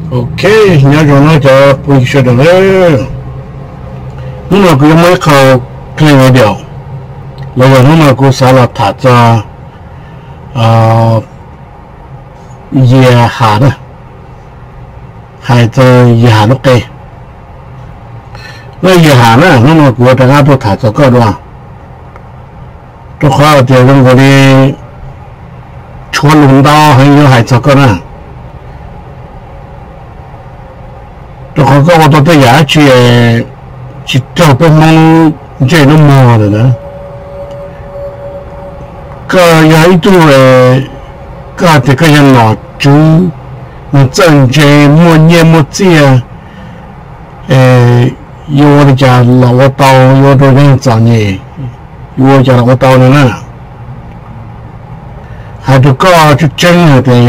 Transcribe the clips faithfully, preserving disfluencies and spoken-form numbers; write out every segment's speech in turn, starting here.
ok nhớ rồi nó cho bây giờ được đấy nhưng mà cứ mới khâu cái này điều là vậy nhưng mà cứ sao là thả cho à giờ hà đó hay cho giờ hà nó cây bây giờ hà nữa nhưng mà cứ đang áp dụng thả cho cái đó tôi khó thì chúng tôi đi chua lùng đau hay như hay cho cái đó tôi khó có tôi tôi giá trị chỉ cho bên mong chơi nó mò rồi đó cái giá itu cái thì cái nhân nó chú nó chân chơi mua nhẹ mua chia ê yêu đi cha lão tàu yêu đôi bên chẳng nhỉ yêu cha lão tàu nữa nè hai đứa có chút chân rồi thì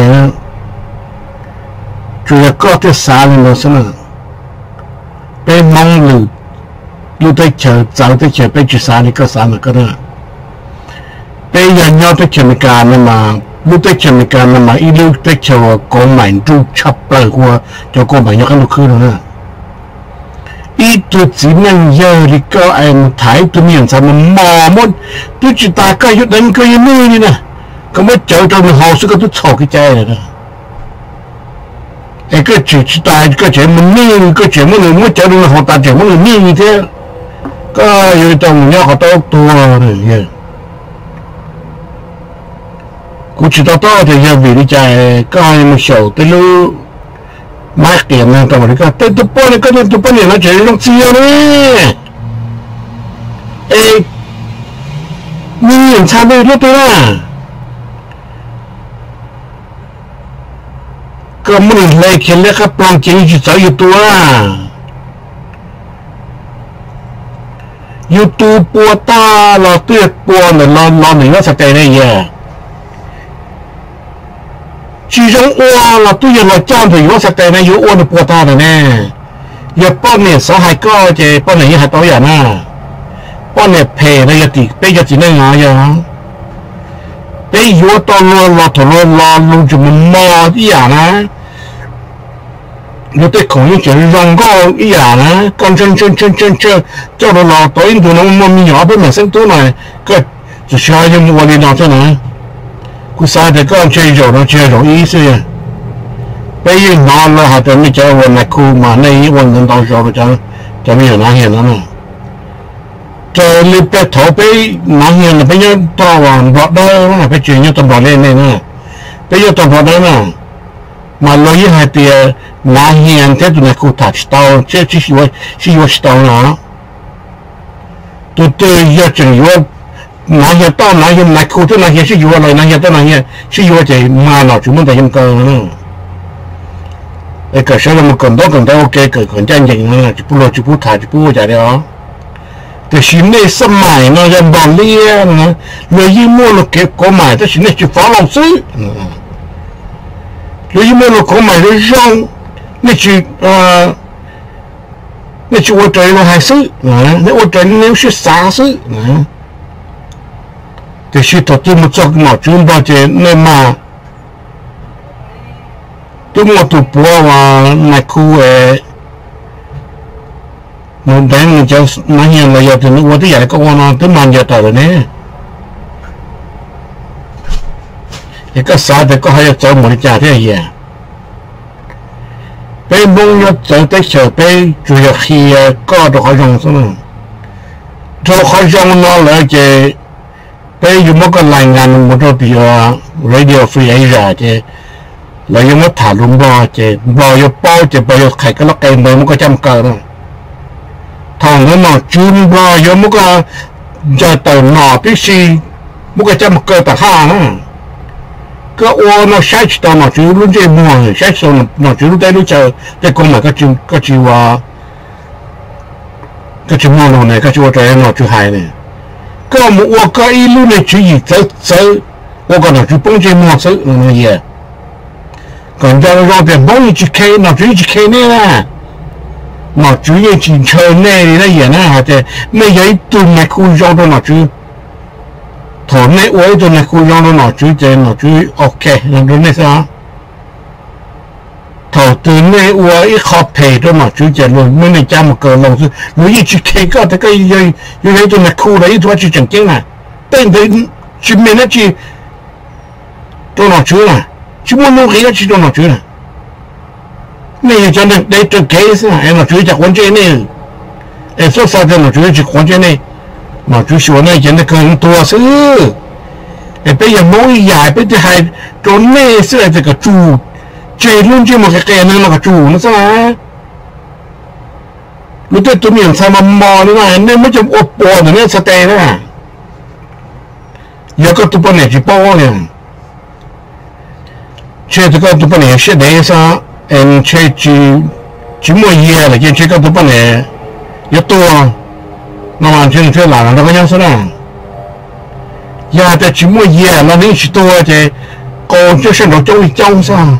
chủ yếu có cái啥呢老师呢被蒙了路在chờ找在chờ被去啥呢个啥呢个呢被人要在chờ干呢嘛路在chờ干呢嘛一路在chờ购买住差不多就购买要看路去了呢一度只能要你个em thấy tụi mình sao mà mò muốn tôi chỉ ta cái chút đánh cái nuôi đi nè có mấy chờ trong hồ sẽ có tôi thò cái chai này đó cái chuyện chỉ ta cái chuyện mình nuôi cái chuyện mình muốn chờ trong hồ ta chuyện mình nuôi như thế có yêu trong nhau họ tao tua rồi vậy cũng chỉ tao tao thì giờ vì đi chạy coi một số tới lúc mát tiền nên tao mới cái tới tụi bọn này cái tụi bọn này nó chạy trong chiều đấy ê nhìn sao đây lúc tôi à cái mình lấy cái lấy cái plan chỉ chỉ cho YouTube à YouTube bùa ta là tuyệt bùa này lo lo này nó sẽ cái này vậy chỉ trong ô là tôi giờ là chọn thì nó sẽ cái này yếu ô được bùa ta này nè giờ bọn này số hai個chứ bọn này hai tối vậy nè bọn này phe này thì bây giờ chỉ nên ngồi vậy bây giờ tôi lo lo thôi lo lo luôn cho mình mò đi à nè nó tới khổ như chuyện rong có ý à nè con chân chân chân chân chân cho nó lò tối tụi nó mua mi nhỏ bên mà xem tối này cái chỉ chơi cho mua đi nào cho nó cứ sai thì con chơi rồi nó chơi rồi ý xưa bây giờ nó là hạt giống như chơi quần này khu mà này quần gần đầu rồi cho cho bây giờ nó hiện nó nè cho lên bé thổ bé nó hiện là bây giờ to vào bọt đó nó là phải chuyển như tầm bọt lên này nè bây giờ tầm bọt đó nè mà lo như hai tiền nó hiện thế tụi này cụ thật tao chứ chỉ chỉ chỉ chỉ tao nó tụi tôi giờ chỉ có nó hiện tao nó hiện này cụ tôi nó hiện chỉ có lại nó hiện tao nó hiện chỉ có chỉ mà nó chúng mình tại hiện cơ nữa cái cái là một cần đó cần đó ok cái cần chân chính nữa chỉ bù chỉ bù thải chỉ bù vậy đó cái xin này sắm mày nó làm bằng lia nữa người gì mua được cái có mày cái xin này chỉ phá lòng xứ người gì mua được có mày cái rong nên chỉ à nên chỉ ô trời nó hai xứ nếu ô trời nếu sẽ xa xứ thì chỉ tổ chức một số một chúng bao giờ nên mà tôi một tụ bùa và này khu ấy nó đánh mình cho nó hiện là giờ thì nó qua tới giờ có con tới màn giờ tới rồi nè thì cái sao thì có hai chỗ một cái thế gì à bây bông nó trở tới sở bây chủ yếu khi có được khó dùng xong rồi khó dùng nó là cái bây giờ một cái lành ngàn một đôi bị radio free Asia chứ là dùng một thả luôn bò chứ bò vô bao chứ bò vô khai cái lóc cây mới một cái trăm cờ đó thằng nó nó chun bò vô một cái giờ tàu nọ tí xì một cái trăm cờ tạt ha nữa cái ô nó sai tao nó chỉ luôn chơi mua sai số nó chỉ luôn đây luôn chờ cái con mà cái chim cái chim hoa cái chim mua nó này cái chim hoa trời nó chịu hại này cái một ô cái ý luôn này chỉ gì tới tới ô cái nó chỉ bông chơi mua sứ nó này gì còn cho nó ra tiền bông chỉ kê nó chỉ chỉ kê nè nó chỉ chỉ chơi nè thì nó gì nè hả thì mấy cái tụi này khu rau đó nó chỉ thổ này uống cho này khu rau nó nó chỉ chơi nó chỉ ok nó đúng này sao thổ từ nay我一靠陪着嘛，就讲了，没人家么个老师，我一去开个这个有有人就那哭了，一拖去正经了，等等去面那去做老师了，去我弄黑个去做老师了，那也讲的那这开始，哎，老师在环境内，哎，说啥的老师去环境内，老师说那讲的更多是，哎，被人摸一眼，被这还做内是这个猪。这论这么个概念那个主那啥，你对对面才嘛毛的那，那么就我包的那是对的，有个都不能去包了，这这个都不能是那啥，嗯，这就就么野了，这这个都不能要多，那完全这哪能那个样子呢？呀，这就么野了，你去多这，高就是那种江上。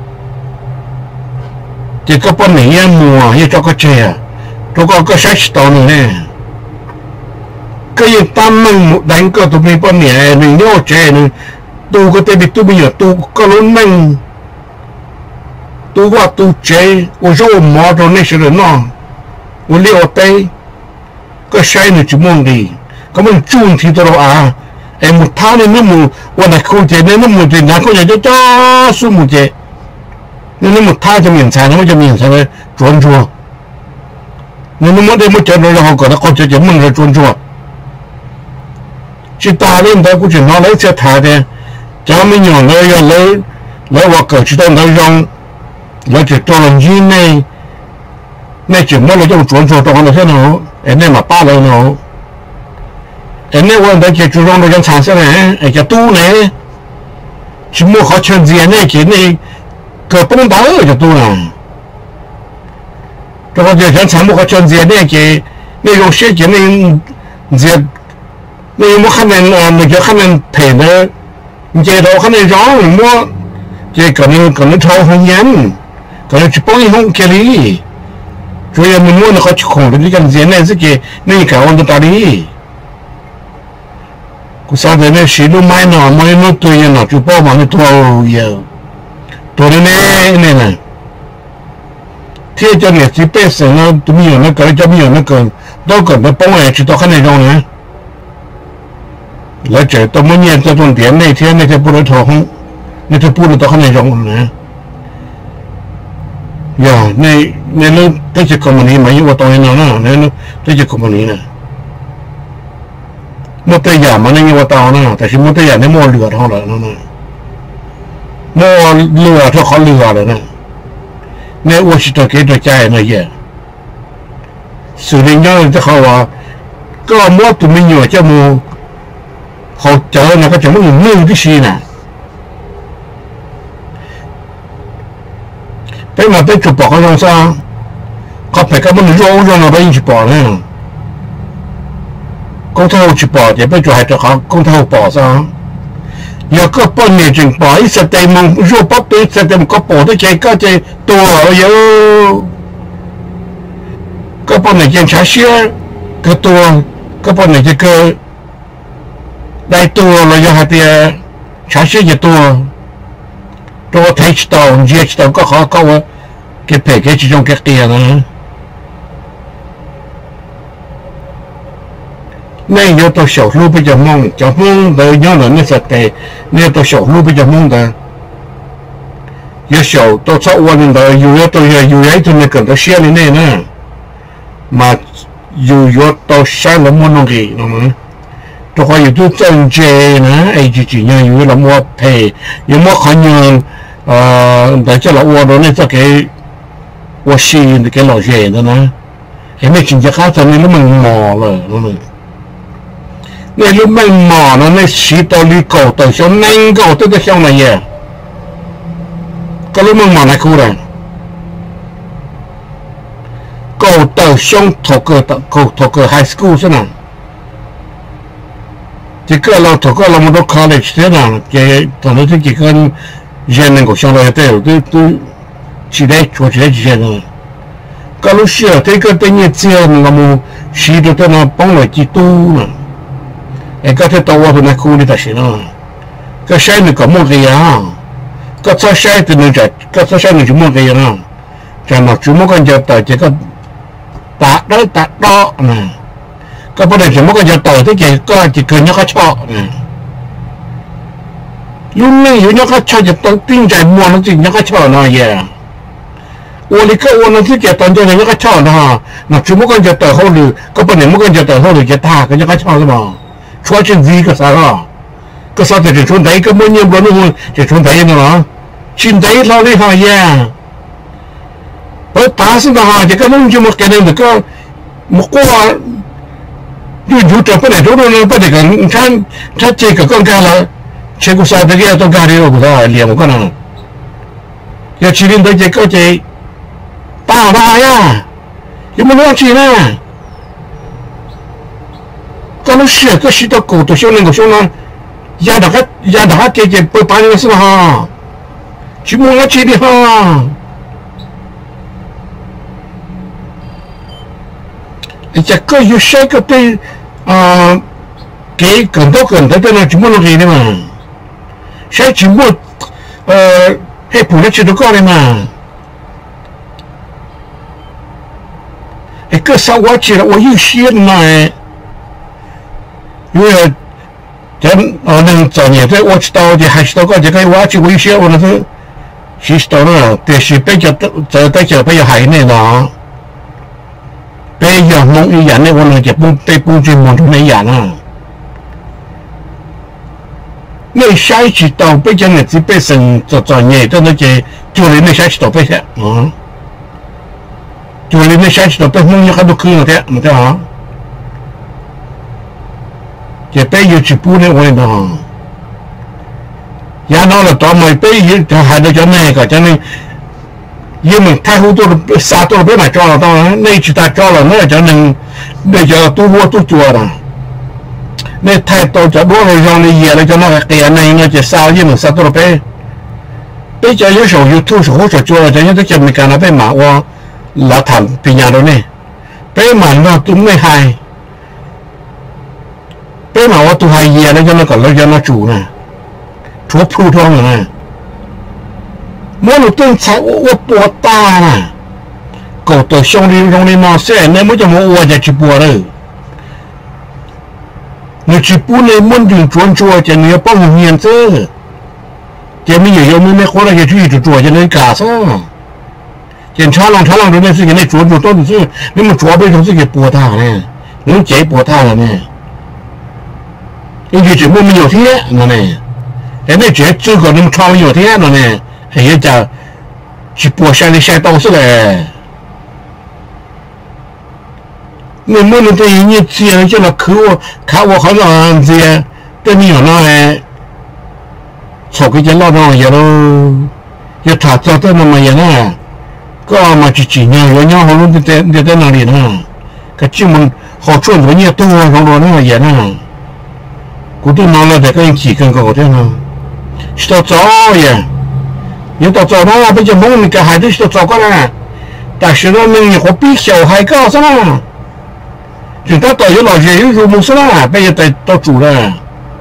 这个不能也摸，也找个车，这个个啥子道理呢？个人单门两个都没不能，你要车呢，都个对比都没有，都个轮门，都话都车，我说我摸着那些人呐，我了解，个啥呢就蒙的，咁么主题到了啊，哎，木他呢那么我那口子呢那么的，那口子就加数目子。那那么他就面菜，那么就面菜的专注。那那么的么叫做然后搞得搞这就蒙着专注。去打领导过去拿来这他的，咱们用来要来来我搞去到那用，来就做了几内，那就没了就专注到那些喏，哎那嘛八了喏，哎那我那就注重那种产生呢，哎叫多呢，去摸好全自然那些那。个不能打二就多了，这个就像全部和全职那个那种设计那这那我可能啊，那就可能配的，你这头可能让我这可能可能超很严，可能去帮一方给力，主要我们那个去控制这个人呢，这个那个我们打理，我啥子那谁都买呢，买那对呢，就包嘛那多有。多的呢，那呢，贴着呢，这本身呢都没有那个，就没有那个，那个那帮我去到看那种呢，来这到每年这种店那天那天不能掏空，那天不能到看那种呢，呀，那那那这些公民没有我当然了，那那这些公民呢，没得呀嘛，那我当然了，但是没得呀，那没惹他了，那那。我lừa cho họ lừa rồi nè, nếu tôi chỉ tôi cái tôi chạy nó vậy, xử lý nhau cho họ à, có mua tụi mình nhiều cho mua, họ chờ nó có chỗ mua nhiều cái gì nè, thế mà tới chụp bỏ cái trong sao, có phải cái mình rau rau nó bây chụp bỏ nữa, con thâu chụp bỏ thì bây giờ hay cho họ con thâu bỏ sao? Giờ có bao nhiêu chuyện bỏ ít sẽ tìm một số bắt tôi sẽ tìm có bỏ tới chơi có chơi tua ở giờ có bao nhiêu chuyện trả xe cái tua có bao nhiêu cái cơ đại tua là giờ hai tia trả xe giờ tua tôi thấy tàu giờ tàu có khó có cái phải cái chỉ trong cái tiền nữa nên nhớ tôi sầu lu bây giờ mong cho mong đời nhớ là nó sạch tệ nên tôi sầu lu bây giờ mong ta nhớ sầu tôi sợ quan đời dù tôi dù ấy tôi nên cần tôi share lên này nè mà dù yo tôi sai là muốn gì nó mà tôi coi dù tôi chân chê nè ai chỉ chỉ nhớ dù là mua thề dù mua khó nhường để cho là uo đó nên cho cái uo xì cái lò dẻ đó nè cái này chính chắc khác cho nên nó mình mò rồi nó mình nên lúc mình mò nó nên xí tao đi cầu tao xuống nhanh cầu tới cái xong này vậy có lúc mình mò này khu rồi cầu tao xuống thuộc cơ cầu thuộc cơ high school thế nào chỉ cái là thuộc cơ là một đôi college thế nào cái thằng nó chỉ cần dân nên của xong rồi tôi tôi tôi chỉ để cho chỉ để chỉ rồi có lúc xưa thấy cái tên như tiền là một xí được tôi nó bóng lại chỉ tu nè em có thể tàu vàoในคูนี่แต่สินะก็ใช้หนึ่งกับมุ่งกี่อย่างก็ถ้าใช้ตัวหนึ่งจะก็ถ้าใช้หนึ่งจะมุ่งกี่อย่าง cho nó chúng một con giờ tới chỉ có tạ đó tạ đó nè có vấn đề chúng một con giờ tới thì chỉ có chỉ cần nhớ cái chọ nè lúc này nhớ cái chọ chỉ tao tinใจmua nó chỉ nhớ cái chọ nó vậy我你个我那是叫当家人家个炒的哈，那全部跟着到后头，个不能么跟着到后头就他跟着个炒是嘛，出去自己个啥个，个啥子就从台个么年不弄就从台的嘛，现在老厉害呀，我打死的哈，这个弄就么给人那个么过，就就这不能做了，不能个他他这个更干了，这个啥子个都干的我不知道，连我可能，要去领导这个这。大大呀，有没有乱去呢？咱们写个写到狗都修那个修呢，压大家压大家给给不把那个是吧哈？去摸去的哈。这个有些个对啊，给更多更多的那全部都给的嘛，现全部呃还补了几多个的嘛。一个烧我起来，我有些呢，因为咱呃能早年在我知道的还是到个这个我去维修，我那是其实到了，但是比较在在这比较海内呢，比较弄一样的我那就不被不去弄成那样了。那下一期到北京的这边生做专业，真的就就连那下一期到北京，嗯。就连那下去都被弄一下都可以了的，没得啊？这被有去补的我的哈，然后了到没被有，就还得叫那个叫那，因为太湖都是啥都被买着了，当然那去他着了，那叫能，那叫都我都做了，那太多叫多了让你野了叫那个给那应该就啥因为啥都被，被叫有时候有偷手或者做了，人家都叫没干了被骂我。เราทำปีญาโดนี่เป้หมันว่าตุ้มไม่หายเป้หมาว่าตัวหายเยียแล้วยังมาก่อนแล้วยังมาจูนะทั่วพลูท้องนะเมื่อหนูตื่นเช้าว่าปวดตานะก็ตัวช่องนี้ตรงนี้มาเสียเนี่ยไม่จะมาอ้วนจะจีปวดเลยหนูจีปวดเลยมันถึงชวนชัวจะเนื้อป้องเงียนเจ้อจะไม่อยู่ยังไม่คนอะไรจะช่วยจุดๆจะเนื้อกาซะ检查浪查浪这件事情，那左左到底是那么左背成是给波大呢？能解波大了呢？因为这我们有天了呢，哎，那这这个能超有天了呢，还要讲去波下的下刀是嘞。那么你对你这样叫他看我看我好像这样，对你有那哎，炒个件老张也喽，要他找到那么样啊。ก็มาจีจีเนี่ยวันนี้เขารู้แต่แต่แต่哪里呢？ก็จิมันเขาชวนวันนี้ตัวของเราเนี่ยอย่างนั้นกู都拿了这个几根搞的呢，是到早呀，你到早上不就弄那个孩子是到早过来，但是呢，你和比小孩高是吗？就到到有老些有入门是啦，不要到到住了。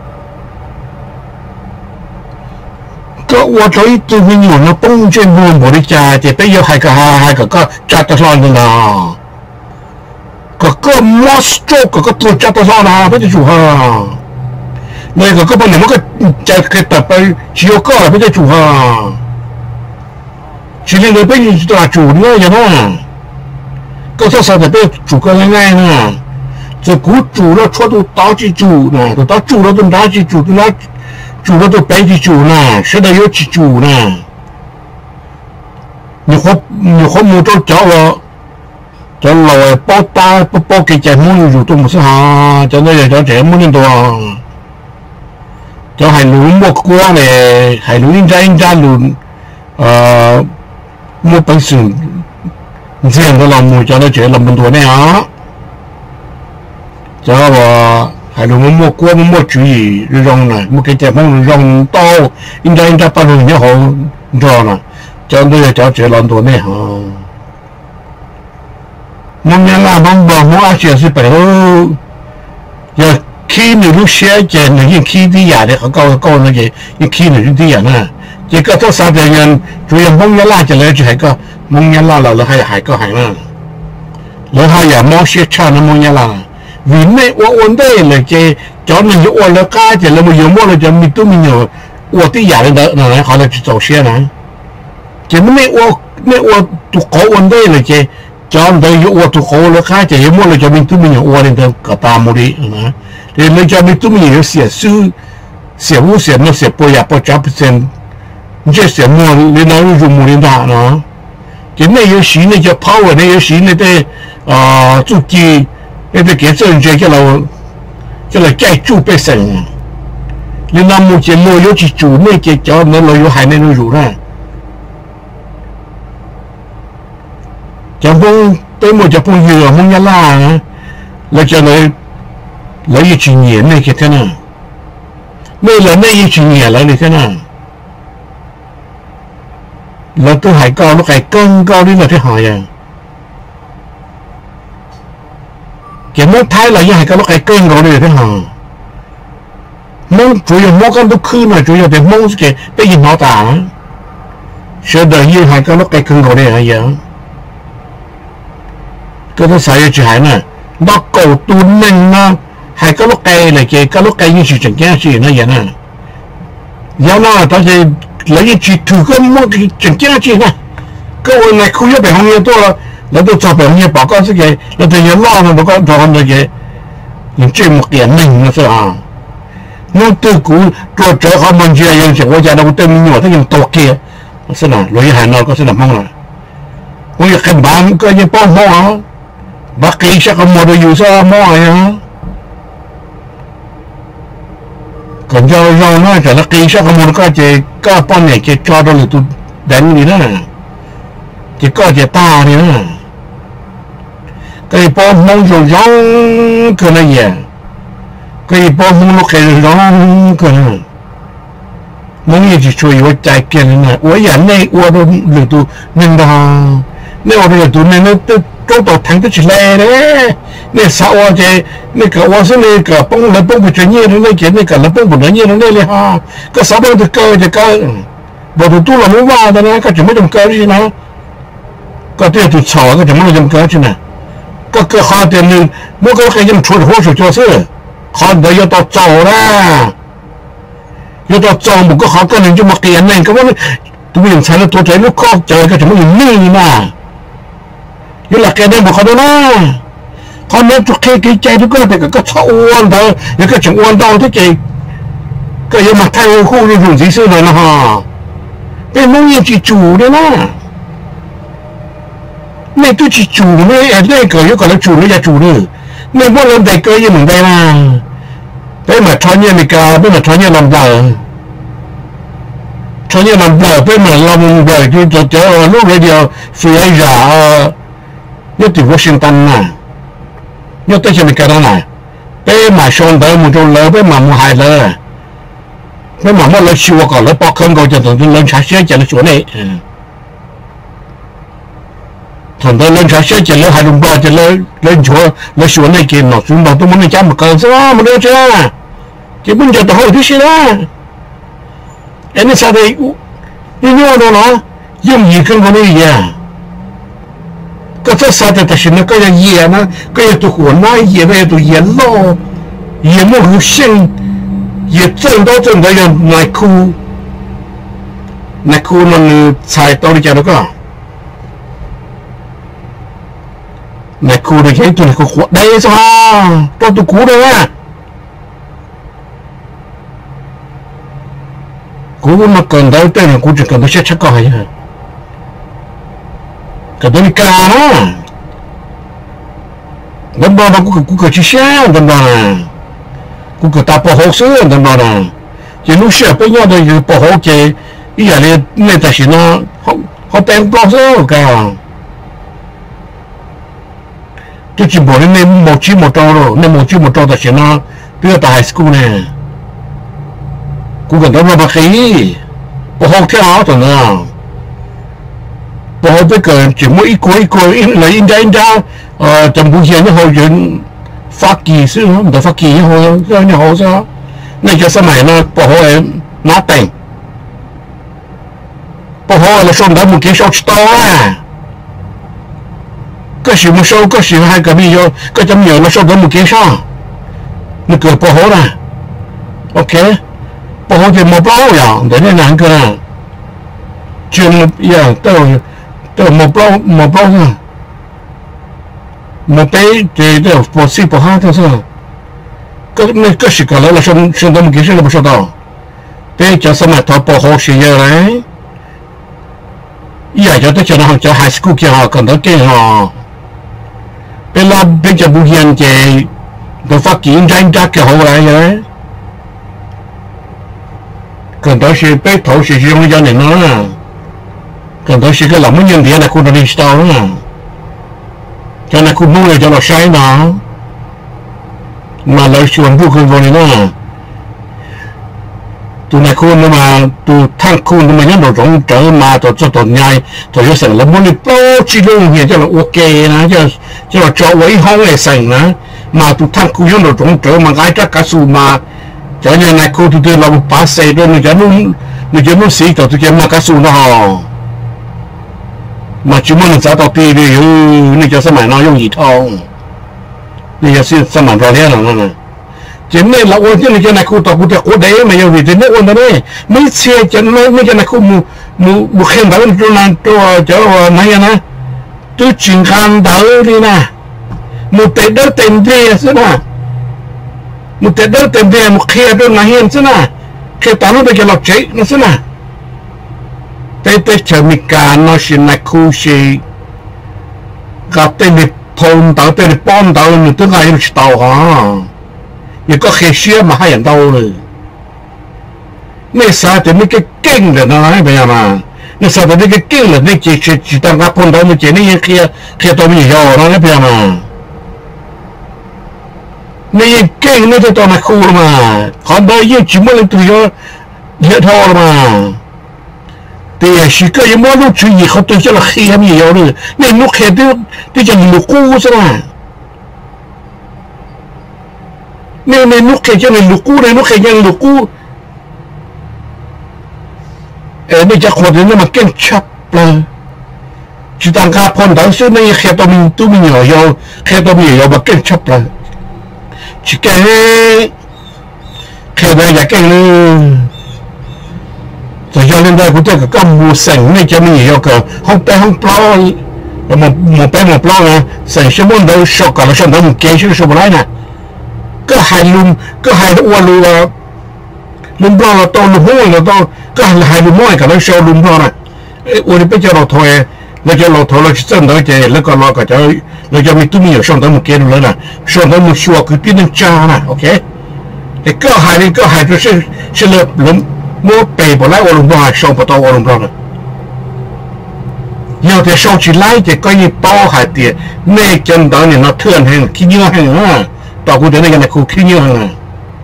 ก็ว่าตัวตัวมันอยู่นะป้องเจนบริจาคแต่ไปยกให้กับให้กับก็จัดตลอดเลยนะก็ก็มอสโจก็ก็ตัวจัดตลอดนะไม่ได้จู่ฮะเนี่ยก็ก็บางอย่างมันก็จะเกิดแต่ไปชิโอก็ไม่ได้จู่ฮะชีวิตเลยไปอยู่ตัวจู่เนี่ยอย่างนั้นก็ถ้าสัตว์ไปจู่ก็ง่ายๆนะจะกูจู่แล้วชั่วตัวต่อจีจู่นะตัวต่อจู่แล้วตัวต่อจีจู่ตัวนั้น住了都白去住呢，实在有去住呢。你和你和木头叫了，叫老外包打不包给家木住都不是哈，叫那人叫这木人多，叫还路木过嘞，还路人家人家路，呃，木本身这样的老木叫那这那么多呢啊，叫我。还有我莫过莫注意让呢，莫给这帮让到，应该应该把人家好，你知道吗？这样都要叫这很多呢哈。我们那帮帮我些是白后，要看 khi người lúc xe chạy người những khi đi nhà đấy họ câu câu nó gì những khi người đi nhà nè chỉ có tôi sao thì nhân chủ yếu mong nhớ la chỉ lấy chỉ hay có mong nhớ la là là hay hay có hay nè là hay là mong xe cha nó mong nhớ la vì này ổn đây là chỉ cho mình những ổn là cái chỉ là mình dùng mua là cho mình tôi mình nhiều ổn tí nhà đấy đó là họ là chỉ走xe nè chỉ này ổn này ổn tụ khó ổn đây là chỉ cho mình dùng ổn tụ khó là cái chỉ mua là cho mình tôi mình nhiều ổn nên cả ta mua đi nè thì mình cho mình tôi mình nhiều xỉa sư xỉa vũ xỉa nó xỉa bồi nhập bồi chấp sen chỉ xỉa mua nên nó dùng mua lên đó nó cái này有时呢叫 power 呢有时呢在啊主机那在给这人家叫เรา叫เราใจ主被神你那目前没有去主那个叫那老有还没能入呢叫风对么叫风雨风呀啦那叫来来一几年那个天呐没了那一几年了你天呐là tôi hãy cao nó cái cân cao đi là thế hỏi à cái món thái là như hãy cao nó cái cân cao đi là thế hỏi món chủ yếu món con tôi khư mà chủ yếu thì món cái cái gì nó tả sẽ đợi như hãy cao nó cái cân cao đi là gì cái tôi xài chỉ hãy nè nó cầu tu nên nó hãy cao nó cái là cái cao nó cái như sự chẳng cái gì nó vậy nè do nó là tao thì lấy những chuyện thử cái món cái chuyện kia chứ nè cái hồi này không biết bài học nhiều tôi là tôi cho bài học nhiều báo cáo cái cái là tôi nhớ lo mà báo cáo cho con cái những chuyện một điểm mình nó sao à nó từ cũ tôi trở họ mình chưa những chuyện của gia đâu tôi mình nhỏ thế những tổ kia sao nào lối hà nội có sao làm mong là bây giờ cái bán cái những bao mỏ bác kỳ sẽ không mua được nhiều sao mỏ à còn do do nó trở là kỳ sao không muốn có chỉ có bao này chỉ cho đó là tôi đánh gì đó chỉ có chỉ ta đi nữa cái bao mong rồi giống cái này gì cái bao mong nó cái giống cái này mong gì chỉ chui vào trái kia này ở nhà này ở đâu được tôi nên đó nếu ở đây tôi nên nó tôi tôi tôi thằng tôi chỉ lẻ đấy nên sao vậy nên cả ở dưới này cả bông là bông của chuyện như thế này cái này cả là bông của nó như thế này là ha cái sao bông được cơ thì cơ bộ tôi tu là muốn vào đó này cái chuyện mấy đồng cơ gì nó cái tiền tôi xỏ cái chuyện mấy đồng cơ chứ nè cái cái họ tiền nên mỗi cái cái dân chuột hỗ trợ cho sự họ đấy yêu tao giàu ra yêu tao giàu một cái họ cái này cho một cái này cái vấn tôi bây giờ thấy là tôi thấy nó khó chơi cái chuyện mấy đồng như mà như là cái này một cái đó con nếu chụp cái cái chạy thì có thể cái cháu uốn thôi những cái chuyện uốn đau thế kì cái gì mà thay khu đi dùng gì xưa rồi nó hả cái nông nghiệp chỉ chủ đấy mà này tôi chỉ chủ này ở đây cái cái là chủ nó là chủ nữa này mỗi lần đây cái gì mình đây mà đây mà cho như mình cả đây mà cho như làm bờ cho như làm bờ đây mà làm bờ thì cho cho lúc radio phía giả nhất thì Washington nè nhất tới mình cái đó này bé mà xong tới một chỗ lớn bé mà một hai lớn bé mà một lớn chùa còn lớn bao không có cho tụi lớn sáng sớm cho nó chỗ này thằng tôi lên sáng sớm cho lớn hai đồng bò cho lớn lên chùa lên chùa này kia nó xuống bao tôi muốn đi chăm một cơn sao mà đưa chưa chỉ muốn cho tôi hỏi thứ gì đó em sao đây như nhau đó nó dùng gì không có gì à cái thứ sao thì ta xin nó cái gì nó cái tụ huấn nó gì về tụ yến lo yến nó hữu sinh yến chân đó chân đó là này khu này khu nó xài tao đi cho nó có này khu này cái tụ này khu đây sao tao tụ cũ đây à cũ mà cần đâu tên là cũ chỉ cần nó sẽ chắc có hay hả cái đó đi cả nó đâm vào nó cũng cũng có chi xe đâm vào này cũng có ta bảo hộ sữa đâm vào này chỉ lúc xưa bây giờ thì bảo hộ cái ý là này này ta xin nó họ họ đem bao sữa cả tôi chỉ bảo nên một chi một trâu rồi nên một chi một trâu ta xin nó đưa ta high school này cũng cần đâm vào bác khí bảo hộ theo áo rồi nào bảo bây giờ chỉ mỗi ít cuối cuối lấy in ra in ra trong buổi chiều nó hồi chuyện phát kỳ xứ nó được phát kỳ hồ cho nhà hồ sao này cho sớm này nó bỏ hồ nó tỉnh bỏ hồ là xong đó một cái số to à cái gì một số cái gì hai cái bây giờ cái chấm nhiều nó xong đó một cái số nó cửa bỏ hồ nè ok bỏ hồ thì một bao rồi để nên làm cái nào chuyện giờ tôi tôi một bao một bao thôi một bé thì tôi bỏ xí bỏ hai thôi sao cái này cái gì cả là xong xong đó một cái số là một số đó bé cho sớm này thọ bỏ hồ gì vậy đấy giờ cho tới cho nó cho high school kia họ cần tới kia họ bé lo bé cho bùi hiền chị tôi phát triển tranh chấp cái hậu lại vậy cần tới sự bé thổ sự dùng cho nên nó cần tới sự cái lòng nhân thì là khu nó đi sao nữa cho nên khu mua cho nó sai nó mà lời chuyện vô cùng vô này nó tụi này khu nhưng mà tụi thằng khu nhưng mà nhớ đồ rộng trở mà tụi cho tụi nhai tụi cho sẵn là muốn đi bao chi luôn hiện cho là ok nè cho cho là cho với hông này sẵn nè mà tụi thằng khu nhớ đồ rộng trở mà cái chắc cả số mà cho nên này khu tụi tôi làm ba xe rồi người cho nó người cho nó xí tụi tôi mà cả số nó họ mà chỉ muốn giá tao tiền đi người cho sắm nó dùng gì thôi người cho xin sắm rồi thế nào nè chỉ nên là ôn cho nên cho này khu tao cũng được ôn đấy mà nhiều vì thế nên ôn đấy mấy xe cho nó mấy cho này khu mu mu mu khen đó cho nên cho cho này nè tôi chuyển hàng đó đi nè một tết đó tiền về xí nè một tết đó tiền về một khe đó là hiện xí nè khe tao nó được cho lọt cháy nó xí nè tết tết chờ mình cả nó xin này khu gì gặp tên bị phun tao tên bị bom tao người tôi ngay được tao hả nhưng có khi xưa mà hai anh đâu rồi nên sao thì mấy cái kinh là nó nói bây giờ mà nên sao thì mấy cái kinh là nên chỉ chỉ chỉ đang gặp phun tao mới chỉ nên kia kia tao mới hiểu nó nói bây giờ mà nên kinh nên tao mà khu mà còn bây giờ chỉ muốn lên tụi nó dễ thôi mà thì chỉ có những món lúc chuyện gì không tôi cho là khi em nhiều rồi nên lúc khi tôi tôi cho nhiều cú sao mà nên nên lúc khi cho nhiều cú nên lúc khi cho nhiều cú ê bây giờคนเนี่ยมันเก่งชับเลยchỉ đang gặpคนđó xưa này khi tôi mình tôi mình nhỏ nhiều khi tôi mình nhỏ mà ก่งชับเลยchỉ cái khi này là cái rồi cho nên đây cũng tôi có một sảnh này cho mình hiểu cả không bé không plo một một bé một plo nè sảnh số bốn đâu sọc cả nó xong đó một cái số số bốn nè cứ hai lùm cứ hai uốn lùm lùm plo là to lùm hông là to cứ hai lùm môi cả nó số lùm plo nè uốn bây giờ nó thôi nó cho nó thôi nó chỉ xong đó chứ nó còn nó cả cho nó cho mình tụi mình hiểu xong đó một cái nữa nè xong đó một số cứ biết nên cha nè ok thì cứ hai đi cứ hai cho sẽ sẽ lượm lùm mua bể bỏ lại ổn bao xong bắt đầu ổn bao rồi nhiều thì xong chỉ lại thì coi như bao hạt tiền nên chân đó thì nó thường hơn khi nhiều hơn nữa tao cũng thấy này cái khu khi nhiều hơn này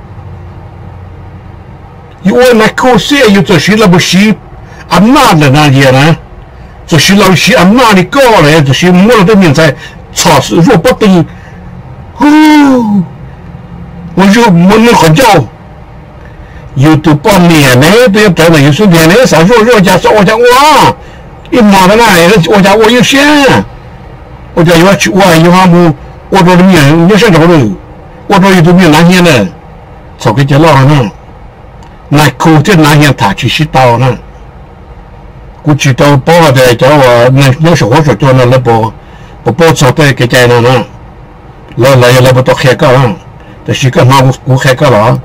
yêu này khu xe yêu cho xí là một xí ấm nát là nào vậy nè cho xí là xí ấm nát thì có này cho xí mua được miếng菜炒食肉不定呼我就我那很久YouTube 半年呢，对不对？那有时间呢，少说说家说我讲哇，一毛的那，我讲我有钱，我讲有去我有哈木，我做的面有啥着的，我做有的面哪些呢？炒个鸡老呢，那口这哪些他去洗刀呢？我知道包的叫我那那时候说做那那包，不包炒的给在那呢，来来来不到开个了，这是个那我我开个了。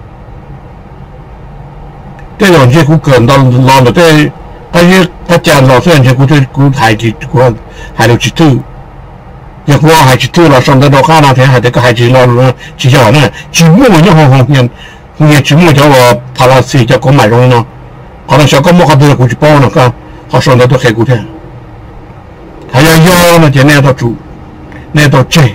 这种这股梗到老了这，他是他讲老虽然这股这股海子股海流之土，也股海之土了，上到到看那天还得个海子老了，只叫呢，只木就好好念，你只木叫我爬了水叫购买容易呢，可能小高木还不是过去包呢，看，好上到都海股天，还要要呢，就那到住，那到这，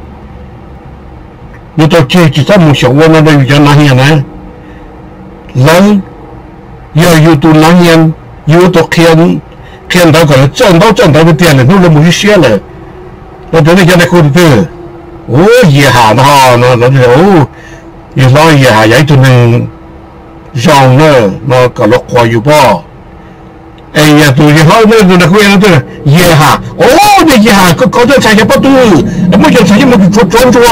那到这只在木小窝那都有叫哪样呢？人。要有多难念，有多看看到可能挣到挣到的点了，弄了没些了，我觉得现在可以的， ô gì hà nó nó nó ô gì lo gì hà vậy tụi mình rong nữa nó cả lộc quaอยู่บ่ 哎呀，对的，好，那那那个样子，也哈，哦，那也哈，搞搞这产业不对，没叫产业没做做做，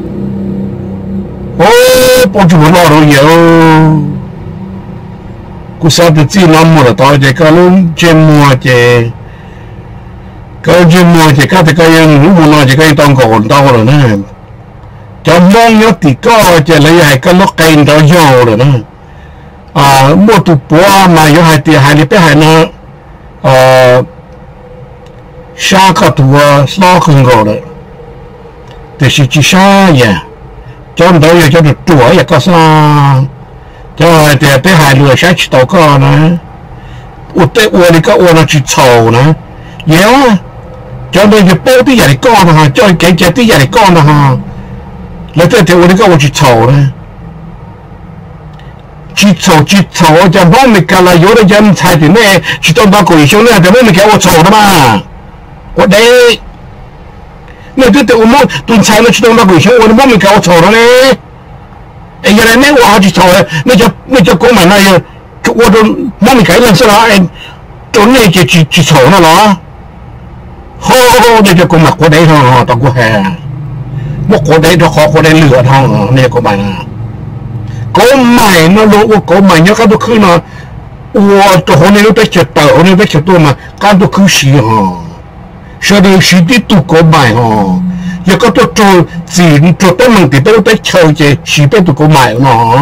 哦，帮助我老多也哦，古啥子自己那么了，到这个龙节目这，搞节目这，搞这个样，如果那这个当个混到了呢，就忙有地高这里还个落盖到腰了呢。 啊，莫赌博啊嘛，有还点还里边还能，呃，下个赌啊，少很高的，但是至少呀，讲到也叫做做一个啥，就这边还留下去到个呢，我对我那个我那去炒呢，有啊，讲到就包啲人嚟講啦，再幾隻啲人嚟講啦哈，你對對我那個我去炒呢。 去炒去炒，我讲我没干了，有的人才的呢，去当到鬼兄呢，怎么没给我炒的嘛？我得，那对对，我们炖菜了去当到鬼兄，我的没给我炒的呢。哎，原来那我还去炒了，那叫那叫公买那样，我都没给认识了，哎，都那就去去炒了了。好，那叫公买国内上啊，到过海，我国内都好国内热汤啊，那个买啊。 có mày nó lỗ có mày nhớ các tôi cứ nó ủa tôi hôm nay nó biết chợt tờ hôm nay biết chợt tôi mà các tôi cứ xì hả sau đó xì đi tụ có mày hả giờ các tôi trôi gì trôi tới mình thì tôi biết chơi chơi xì biết tụ có mày nó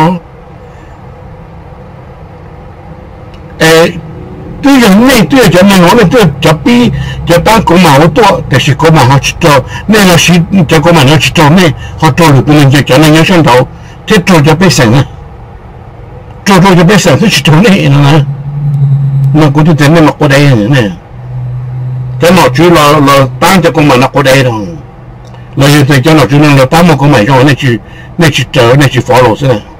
ê tôi giờ này tôi giờ mình nói là tôi giờ bi giờ ta có mày ở tôi thì xì có mày họ chỉ cho nên là xì giờ có mày nó chỉ cho nên họ cho được mình giờ cho nên nhớ sang đầu thế trôi cho bé sành á trôi trôi cho bé sành tôi chỉ trôi này nữa mà cũng tôi thấy mặc qua đây này cái nào chú là là tăng cho con mà nó qua đây rồi là như thế cho nó chú là tăng một con mày rồi này chỉ này chỉ chờ này chỉ follow thế này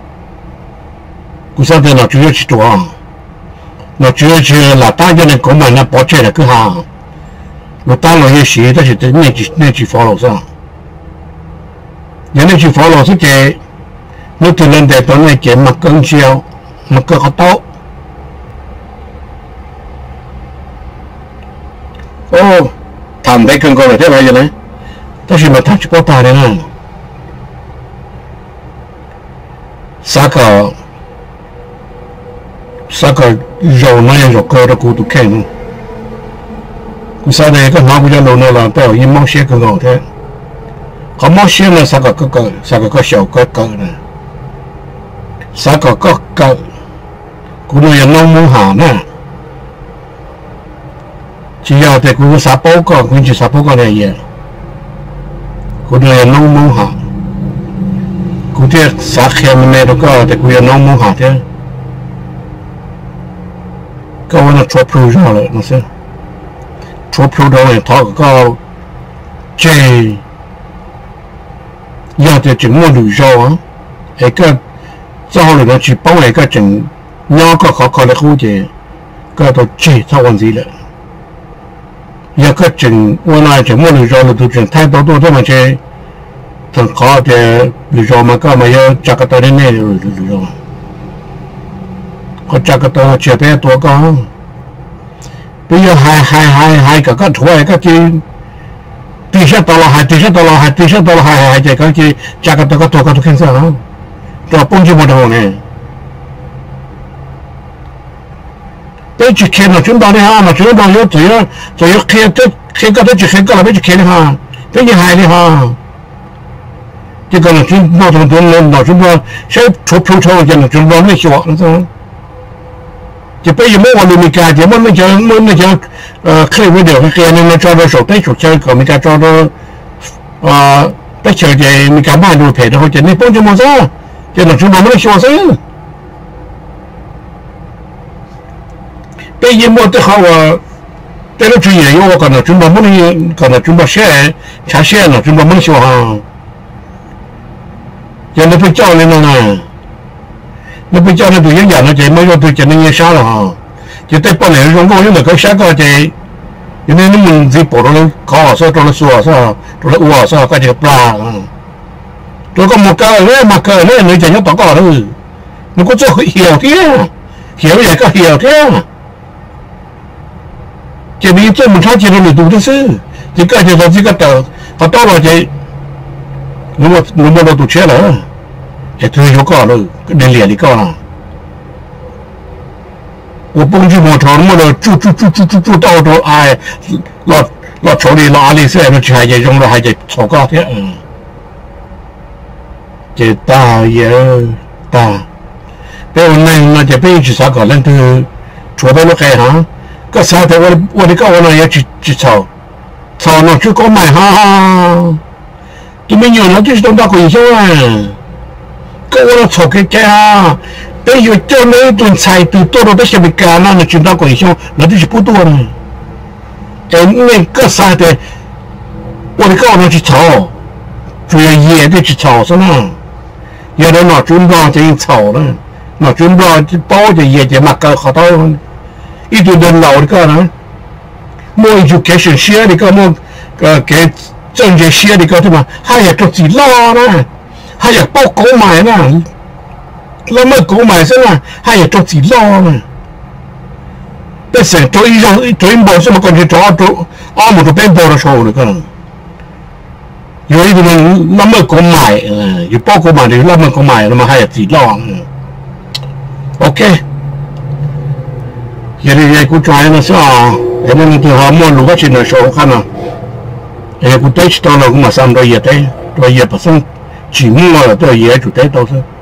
cũng sao thế nào chú chỉ trôi nó chú chỉ là tăng cho nên con mày nó bỏ chạy là cứ hàng nó tăng là như gì đó chỉ này chỉ này chỉ follow sao những này chỉ follow thế cái nó từ lên để tao này cái mặt cân chiều mặt cân khó tốt ô thằng đấy cân coi là thế này vậy này tao chỉ mà thằng chỉ có ta đấy nè sao cả sao cả dầu này dầu cơ đó cũng tụt khen cũng sao đây cái nó cũng cho lâu nữa là tao im mong xe cân coi thế có mong xe là sao cả cái cái sao cả cái sầu cái cái này sao có có cái cũng là nông muốn hà nè chỉ要在cũng啥报告cũng chỉ啥报告này vậy cũng là nông muốn hà cũng thế啥khen này đó có thì cũng là nông muốn hà thế cái nó chụp pro ra rồi nó sẽ chụp pro đó này thọ có chơi giờ thì chỉ muốn lùi ra á cái cái sau này nó chỉ bao này cái chừng nhỏ có khó khó là khu gì cái đó chỉ sao còn gì nữa giờ cái chừng hôm nay chỉ muốn lùi ra là tôi chừng thay đổi tôi thế mà chơi thằng khó thì lùi ra mà cái mà giờ chắc cái tao đến này rồi lùi ra có chắc cái tao chỉ bé tuổi có bây giờ hai hai hai hai cái cái tuổi cái gì tỷ số đô la hai tỷ số đô la hai tỷ số đô la hai hai cái cái gì chắc cái tao cái tuổi cái tôi khen sao cho bông chưa một đầu này, bây giờ khen là chúng ta đi ha, mà chúng ta nhớ chỉ là chỉ là khen tới khen cái đó chỉ khen cái là bây giờ khen ha, bây giờ hai đi ha, chỉ cần là chúng ta chúng ta lên là chúng ta sẽ chụp chụp chụp cho là chúng ta mới chịu nữa thôi, chỉ bây giờ mỗiวันmình cả chỉ mỗi mình chỉ mỗi mình chỉ khai video cái kia nên nó cho nó sổ tay sổ chơi còn mình cả cho nó bây giờ thì mình cả ba đồ thể nó chỉ nên bông cho một sao cho nên chúng ta mới cho thế bây giờ mua tới họ tới lúc chuyện gì đó còn là chúng ta mới còn là chúng ta sẽ trả xe là chúng ta mới cho họ cho nên phải cho nên là nó phải cho nên tụi dân nó chỉ mới cho tụi chỉ nên như sao là họ chỉ tới bao này chúng tôi nhưng mà cái sáng coi thì 因为你们这跑到那考试，到那说是，到那我是，个就ปลาตัวก็มาเกิดเลยมาเกิดเลยเลยจะยกต่อก่อนเลยมันก็จะเหี่ยวเที่ยเหี่ยวใหญ่ก็เหี่ยวเที่ยจะมีเจ้ามันชอบจะดูดูที่ซื้อที่ก็จะที่ก็ต่อพอต่อเราจะรู้ว่ารู้ว่าเราตัวเชื่อเหรอจะถือยกก่อนเลยก็เดินเหลี่ยดีก่อน我蹦去摩托，我了住住住住住住到都哎，老老手里拉里噻，那还在用了还在炒高铁，嗯，这大也大，别我那那就别去啥搞，那都坐到那开哈，个啥的我我的搞我那也去去炒，炒那去搞买哈，都没有那就是东大鬼乡啊，个我那炒给给哈。但有叫那一顿菜都多到那些没干了，那就那鬼乡那就是不多了。哎，那个啥的，我的搞那去炒，主要野的去炒是吗？有的拿准备就炒了，拿准备就包着野就嘛搞好多，一顿顿老的搞呢，莫一就给选些的搞莫呃给挣这些的搞对吗？还要做自拉呢，还要包购买呢。แล้วเมื่อกูหมายซะนะให้ตัวสีล้อนะแต่เสร็จตัวอีจังตัวอินบอลสมัยก่อนจะตัวตัวอ้อมตัวเป็นบอลโชว์เลยก็อยู่ที่มันแล้วเมื่อกูหมายเอออยู่ป้อกูหมายหรือแล้วเมื่อกูหมายแล้วมาให้สีล้อโอเคยังไงกูจอยนะสิอ่ะยังไงตัวฮอร์โมนรู้ว่าชินโชว์กันนะยังกูเตะตัวเรากูมาซ้ำตัวเยอะเตะตัวเยอะผสมจีมัวตัวเยอะจุดเตะตัวซะ